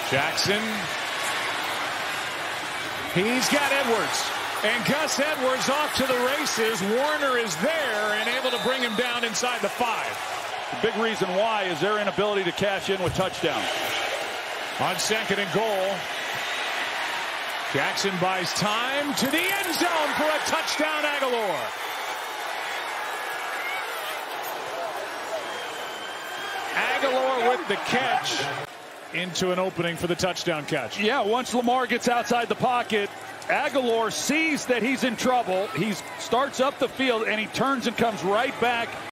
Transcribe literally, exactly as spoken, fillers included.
Jackson. He's got Edwards. And Gus Edwards off to the races. Warner is there and able to bring him down inside the five. The big reason why is their inability to cash in with touchdowns. On second and goal, Jackson buys time to the end zone for a touchdown, Agholor. Agholor with the catch into an opening for the touchdown catch. Yeah, once Lamar gets outside the pocket, Agholor sees that he's in trouble. He starts up the field and he turns and comes right back.